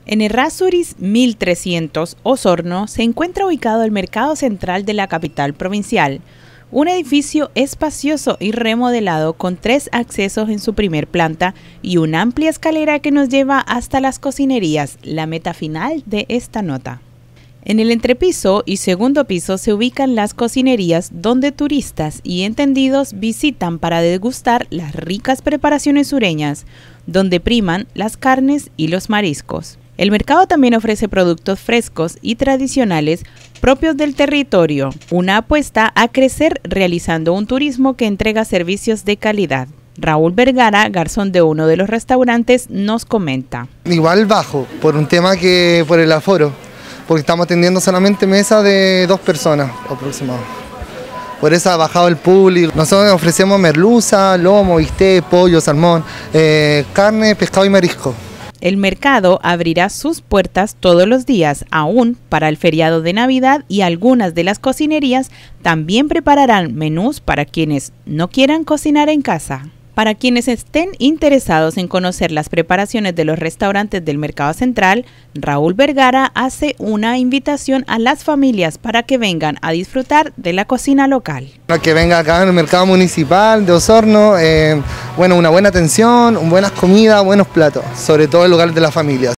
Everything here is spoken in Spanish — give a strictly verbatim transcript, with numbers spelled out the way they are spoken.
En Errázuriz mil trescientos, Osorno, se encuentra ubicado el mercado central de la capital provincial, un edificio espacioso y remodelado con tres accesos en su primer planta y una amplia escalera que nos lleva hasta las cocinerías, la meta final de esta nota. En el entrepiso y segundo piso se ubican las cocinerías donde turistas y entendidos visitan para degustar las ricas preparaciones sureñas, donde priman las carnes y los mariscos. El mercado también ofrece productos frescos y tradicionales propios del territorio, una apuesta a crecer realizando un turismo que entrega servicios de calidad. Raúl Vergara, garzón de uno de los restaurantes, nos comenta. Igual bajo, por un tema que por el aforo, porque estamos atendiendo solamente mesas de dos personas aproximadamente. Por eso ha bajado el público. Nosotros ofrecemos merluza, lomo, bistec, pollo, salmón, eh, carne, pescado y marisco. El mercado abrirá sus puertas todos los días, aún para el feriado de Navidad, y algunas de las cocinerías también prepararán menús para quienes no quieran cocinar en casa. Para quienes estén interesados en conocer las preparaciones de los restaurantes del Mercado Central, Raúl Vergara hace una invitación a las familias para que vengan a disfrutar de la cocina local. Que venga acá en el Mercado Municipal de Osorno, eh, bueno, una buena atención, buenas comidas, buenos platos, sobre todo en lugares de la familia.